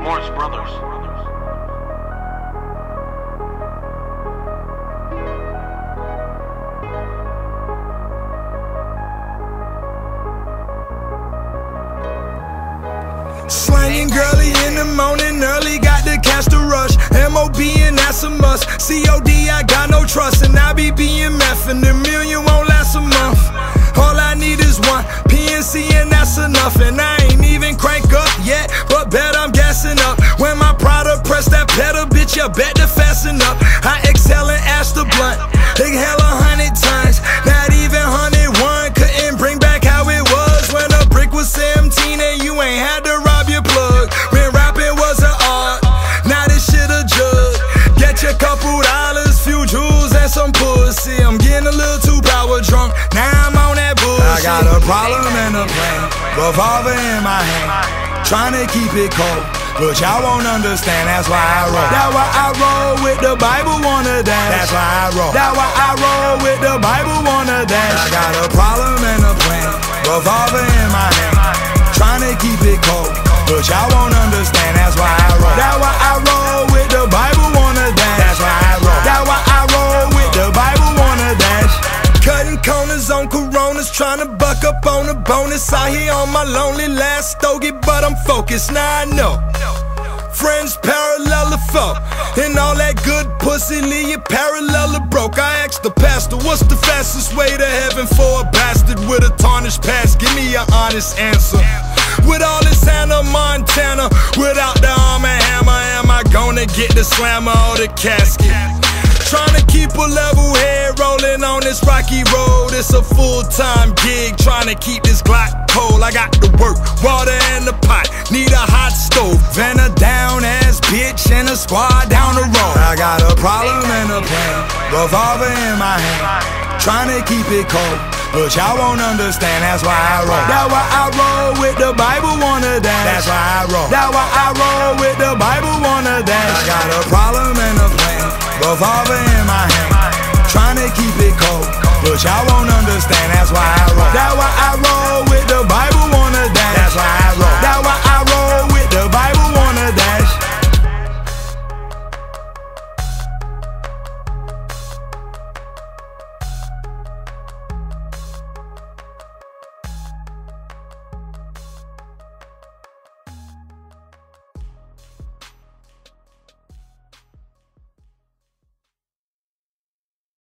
Sports Brothers. Slanging girly in the morning early, got to catch the rush. MOB and that's a must. COD, I got no trust, and I be BMF, and the million won't last a month. All I need is one PNC and that's enough, and I ain't even crank up yet, but bet I'm gassing up. When my product press that pedal, bitch, you bet to fasten up. I exhale and ash the blunt, inhale 100 times. Not even 101 couldn't bring back how it was when a brick was 17 and you ain't had to rob your plug. When rapping was an art, now this shit a jug. Get your couple dollars, few jewels and some pussy. I'm getting a little too power drunk, now I'm on that bullshit. I got a problem and a plan, revolver in my hand, trying to keep it cold, but y'all won't understand, that's why I roll. That's why I roll with the Bible wanna dance. That's why I roll. That's why I roll with the Bible wanna dance. I got a problem and a plan, revolver in my hand, trying to keep it cold, but y'all won't understand, that's why I roll. That's why I roll with the Bible wanna dance. That's why I roll. That's why I roll with the Bible wanna dance. Cutting corners on Coronas, trying to buck up on a bonus. Out here on my lonely last stogie, but I'm focused, now I know friends parallel the foe, and all that good pussy leave you parallel or broke. I asked the pastor, what's the fastest way to heaven for a bastard with a tarnished past? Give me an honest answer. With all this Hannah Montana, without the arm and hammer, am I gonna get the slammer or the casket? Trying to keep a level head rolling on this rocky road. It's a full-time gig, trying to keep this Glock cold. I got the work, water in the pot, need a hot stove, and a down-ass bitch and a squad down the road. I got a problem and a plan, revolver in my hand, trying to keep it cold, but y'all won't understand, that's why I roll. That's why I roll with the Bible wanna dance. That's why I roll. That's why I roll with the Bible wanna dance. I got a problem and a plan, revolver